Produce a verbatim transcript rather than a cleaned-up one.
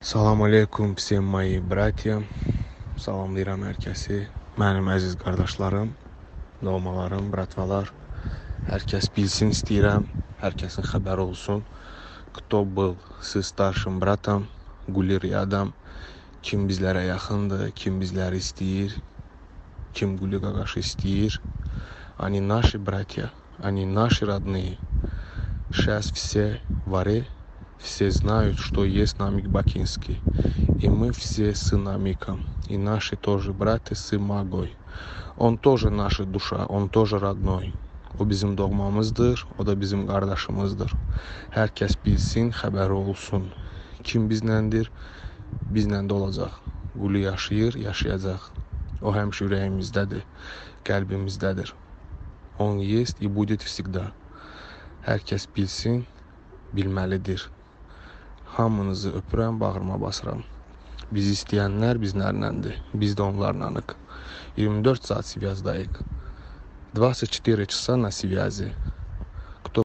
Salam aleykum, всем мои bratья. Salamlayıram hər kəsi. Mənim əziz qardaşlarım, doğmalarım, bratvalar. Hər kəs bilsin istəyirəm, hər kəsin xəbəri olsun. Кто был с старшим братом, guli riyadam. Kim bizlərə yaxındır, kim bizləri istəyir, kim guli qaqaşı istəyir. Они наши братья, они наши родные. Сейчас все варе. Все знают, что есть Намик Бакинский. И мы все с Намиком. И наши тоже братья с Магой. Он тоже наша душа, он тоже родной. O bizim doğmamızdır, o da bizim qardaşımızdır. Hər kəs bilsin, xəbəri olsun. Kim bizləndir, bizlə də olacaq. Qulu yaşayır, yaşayacaq. O həmişə ürəyimizdədir, qəlbimizdədir. Он есть и будет всегда. Hər kəs bilsin, bilməlidir. Hamınızı öpürəm, bağrıma basıram. Bizi istəyənlər bizlərləndir. Biz də onlarlanıq. iyirmi dörd saat связь. двадцать четыре часа на связи.